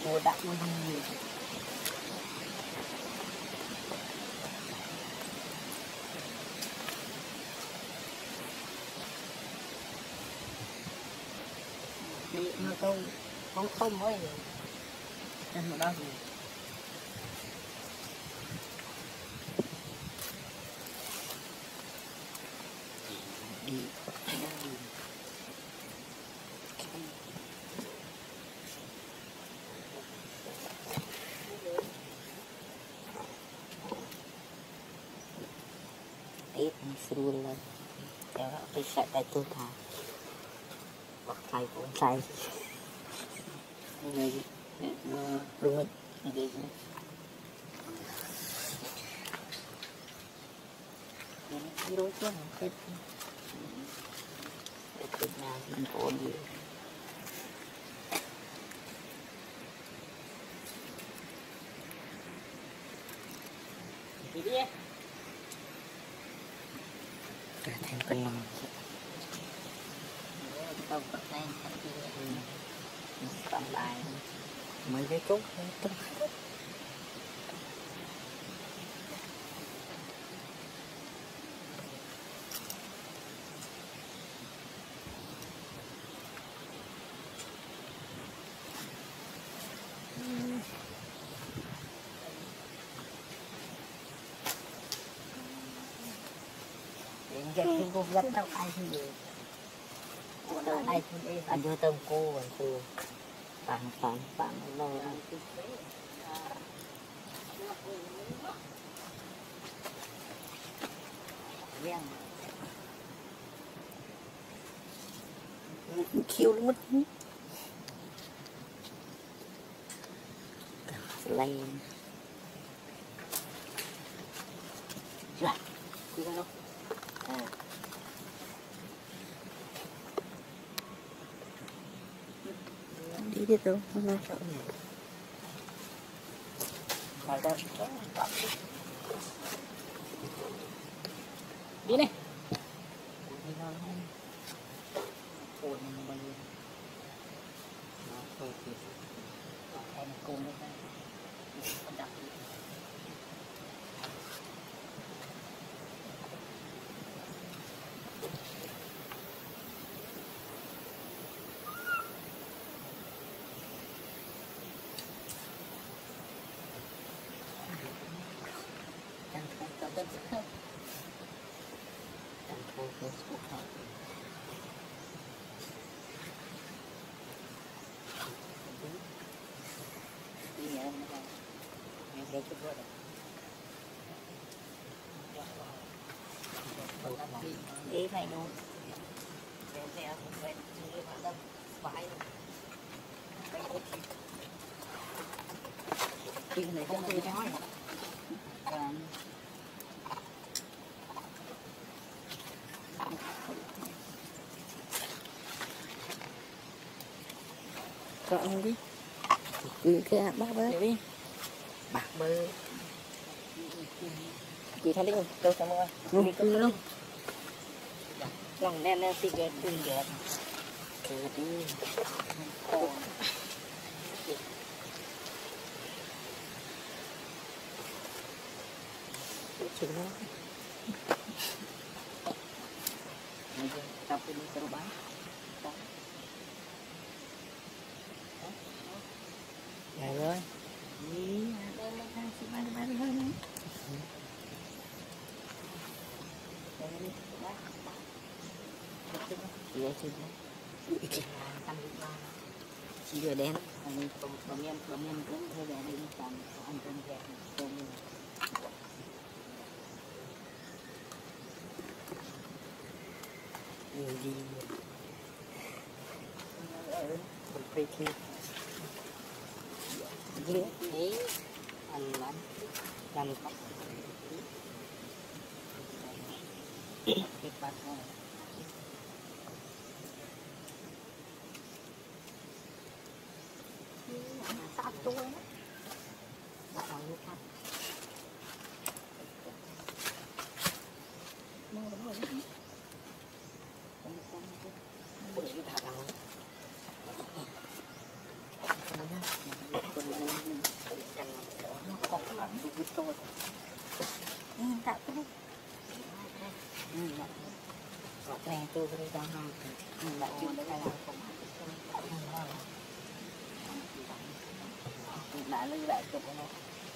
Cô đã mua nhiều. Đi nó câu không không mới gì. Trên một đó gì. Đi. Ít sưu lên. Kéo cái sợi tay tôi thả. Bọc tay cũng tay. Này đúng rồi. Đây. Cái đối chứ không hết. Cái nào mình có gì. Đi đi. Thêm con lòng. Tao có tay thật kia. Còn bài mấy cái cúc hết. Cái cô rất đâu ai thì gì đâu ai thì đi anh đưa tôm cô rồi từ bạn lâu ăn khiêu nó mất lên rồi cứ ra đâu đi đi đâu không nói sợ gì phải đâu đi này đi đâu không cồn bao nhiêu nó thôi thì em cồn đấy không đặt đi này luôn chuyện này không tôi nói chọn đi cái bác bơ đi bạc bơ chị thấy đi đâu sao mua đi cứ luôn lòng đen đen xì ghét xì ghét cứ đi chừng đó tập đi từ bán này rồi đi đây là đang xí bán hơn chỉ vừa đen bầm em cũng hơi đen đi còn ăn cơm dẹp cơm nhiều gì một cây kia lứa thế ăn làm cọc cái bát này sát tôi bảo nó cắt mua đúng rồi để thả vào tôi tạo cái gọt này tôi đi ra hàng bạn chưa đây là đã lưu lại chụp nó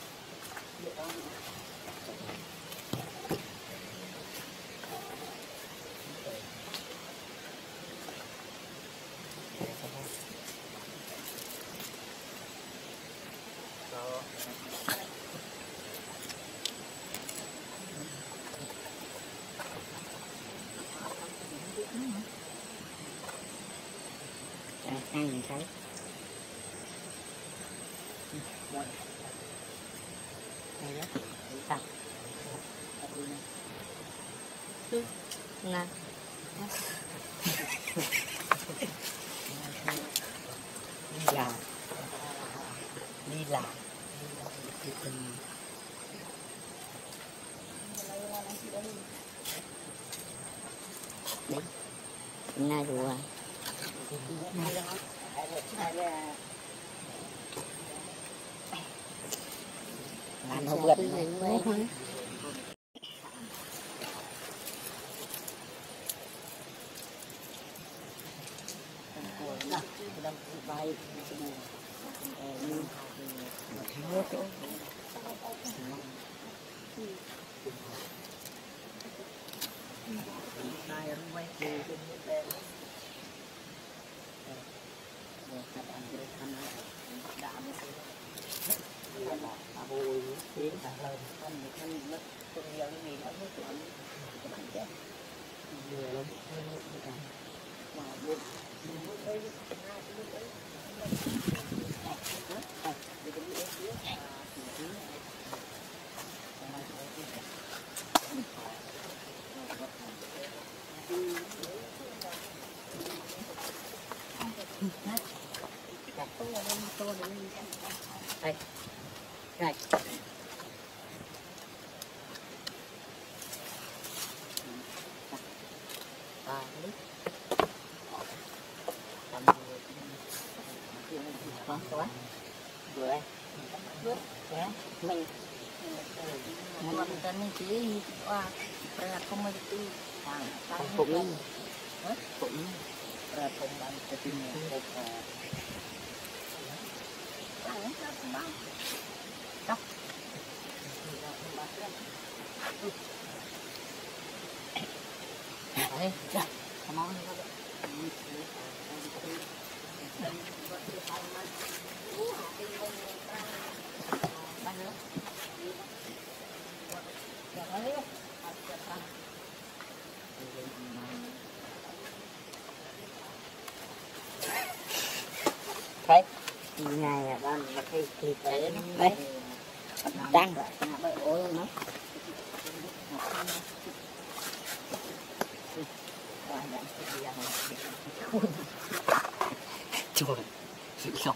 ai nhìn thấy đây đó tập nè đi làm đấy nay rồi làm không gật đây này mình tên chỉ qua không ai tu cũng không ăn cái tin này đọc đấy come on thấy ngày đang là cái clip đấy đấy đang bởi ôi nó trời sự sống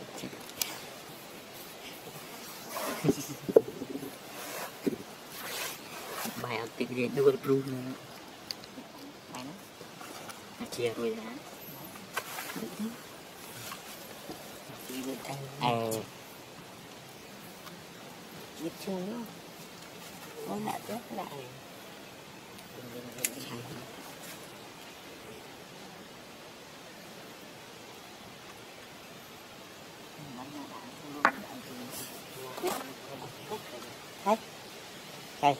bài ăn tiệc gì đưa được luôn bài nó chia rồi đó biết chưa nữa ôi lại rất lại thấy đây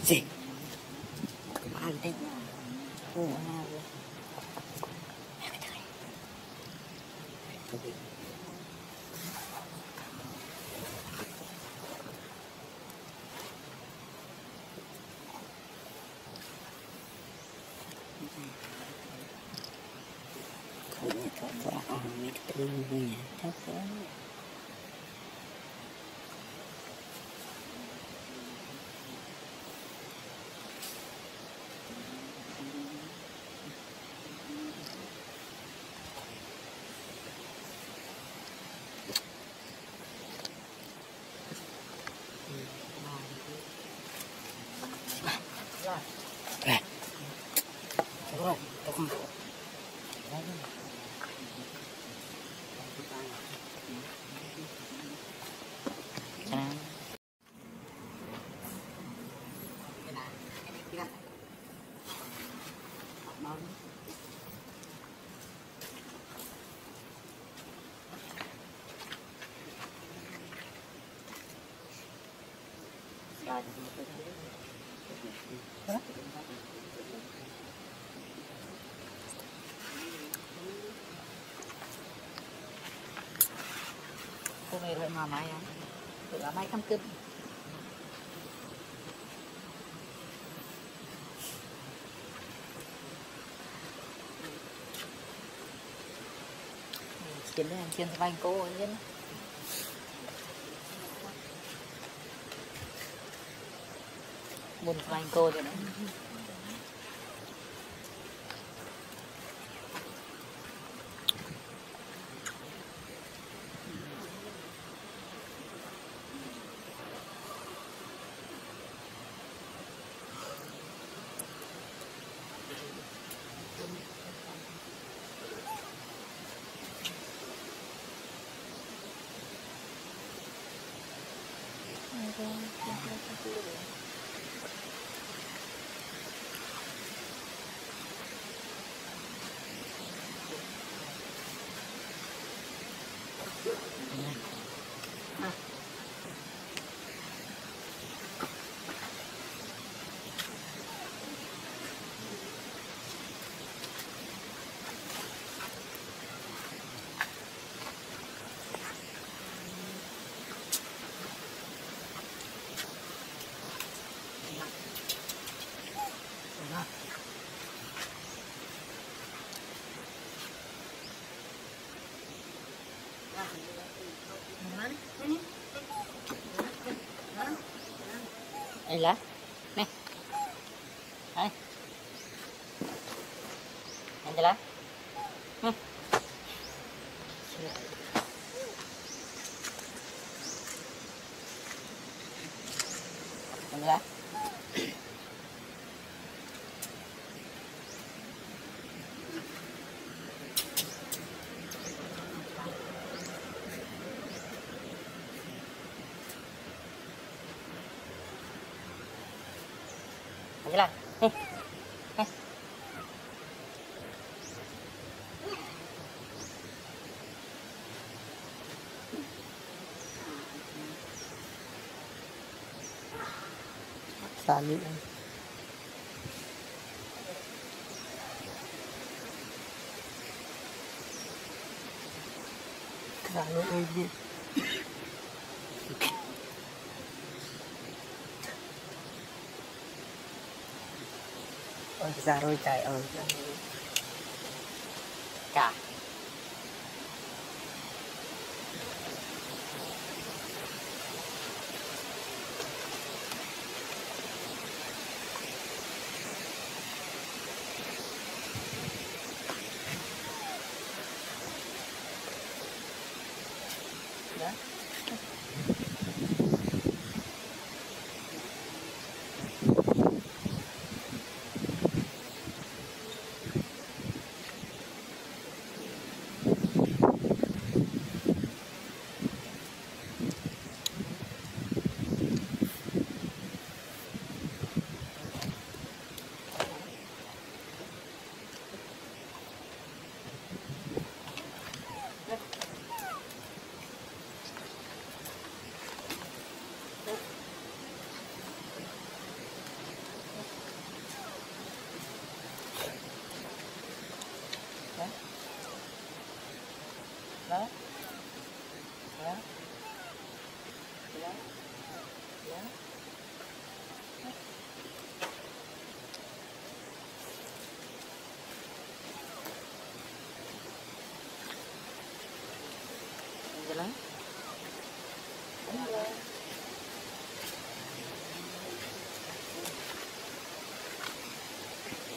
gì ăn thế ngủ nào rồi rồi, không. Cô này rồi mà máy không? Tự là máy cắm cưng. Chiến đây, chiến vành cô ấy chứ. Buồn vành cô rồi đấy. Đây lá nè đây anh lá nè anh lá vậy là xả lũ đi ôi ra rồi trời ơi cả đó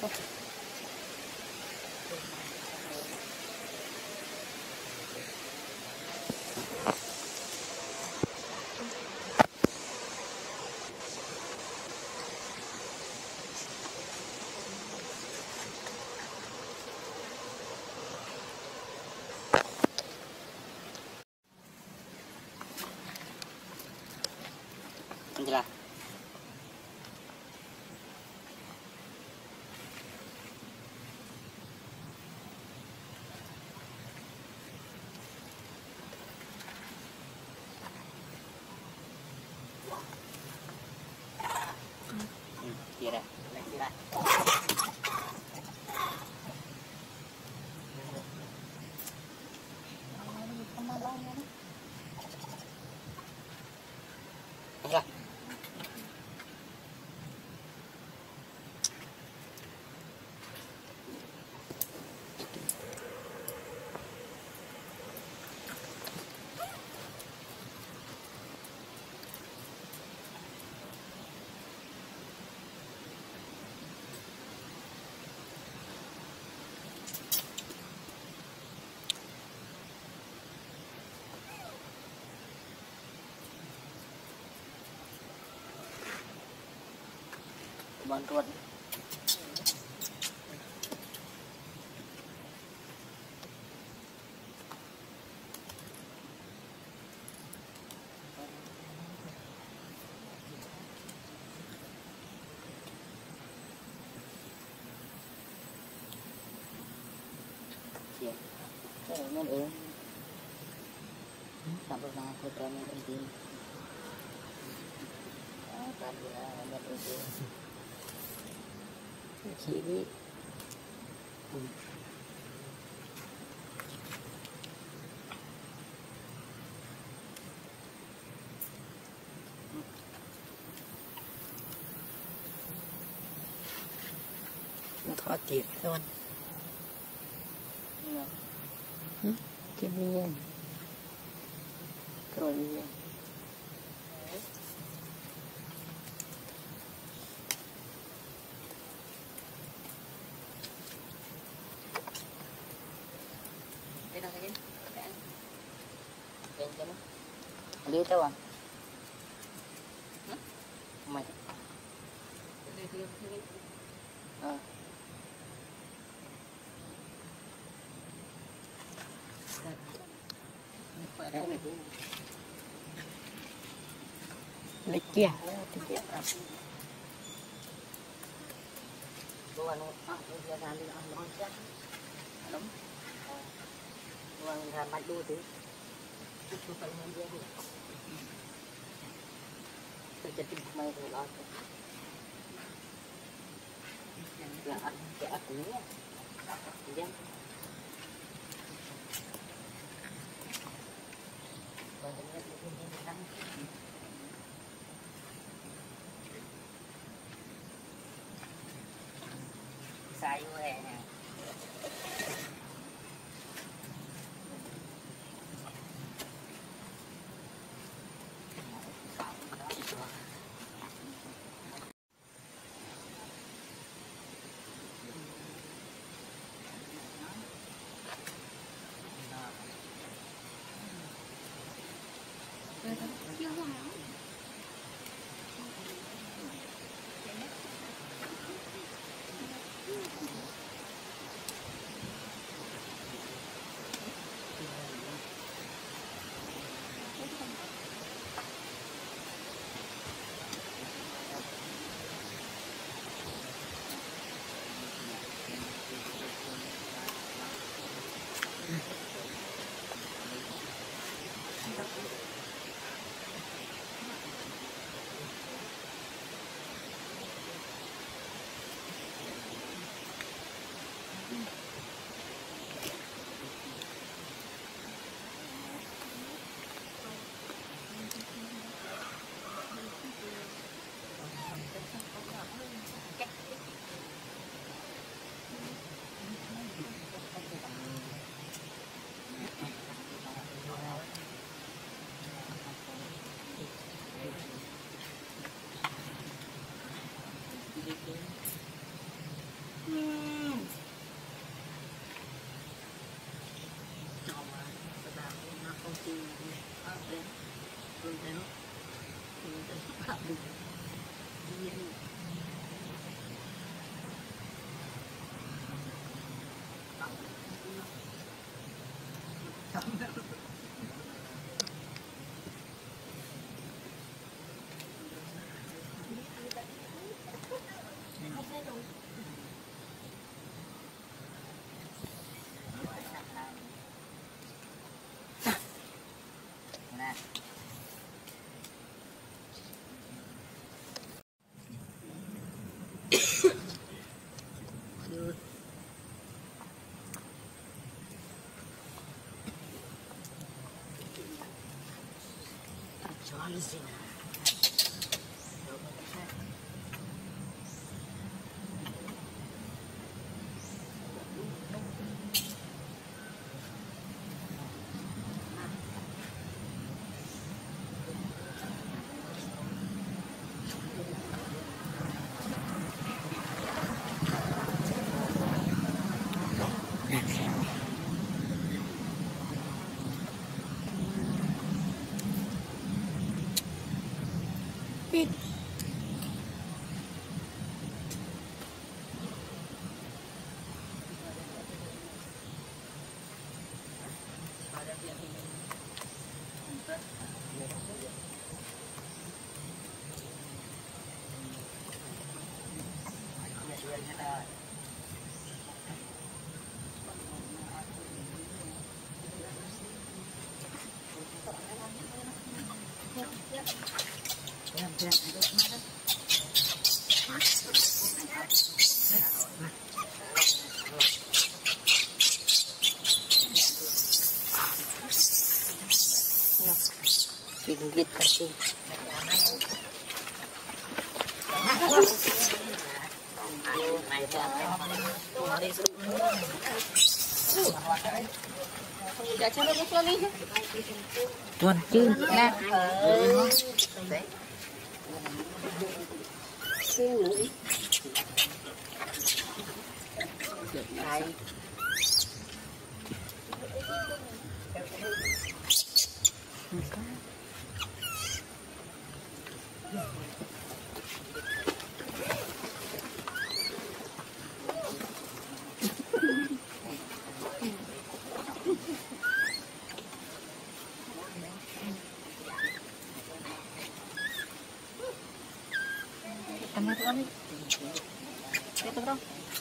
Angela. Kira, kira. Angela. Bantuan. Siap. Ini sampai sama putranya penting. Tadi ada itu. Kiri. Thọ tiệt luôn. Cái viên. Rồi viên. Đây đâu cái bên cho nó. Đi đâu à? Mày. Lấy kia. Đồ ăn nó ra đi ăn ngon chắc. Đúng. Đồ ăn ra bạch đua tí. Chút phần nhân viên. Tôiจะติดไม่ได้รอดอย่าอัดอย่าอัดอย่างนี้ยังใส่ไว้นะ Easy. Pit. Pinggit kasi. Tuan chứ nè. Tama ito kami. Ito bro.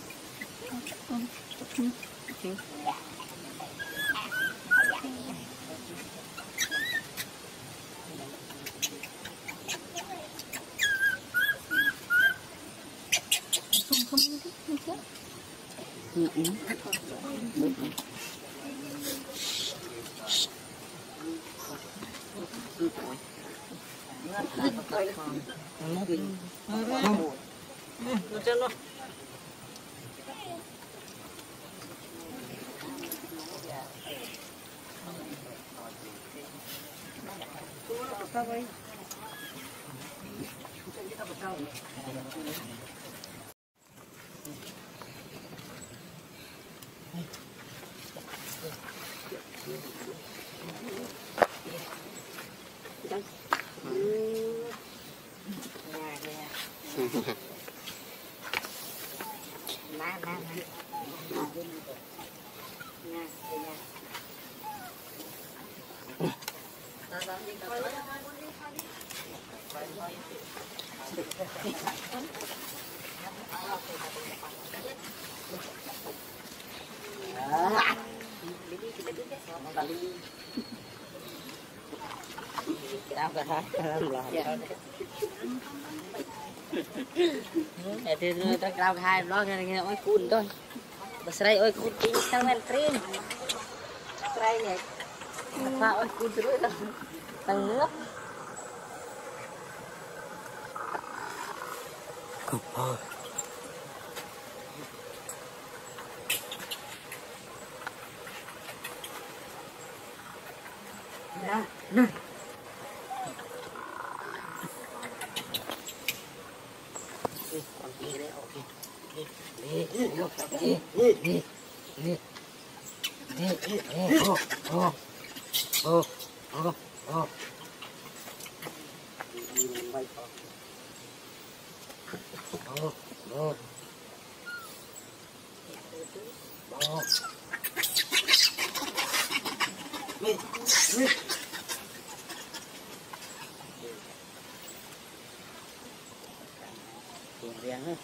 Thì người ta cao hai đó nghe ôi cùn thôi, bớt đây ôi cùn tính sang men trin, đây này, pha ôi cùn rồi đó, tăng nước. Cục ơi. Nè. riêng hết.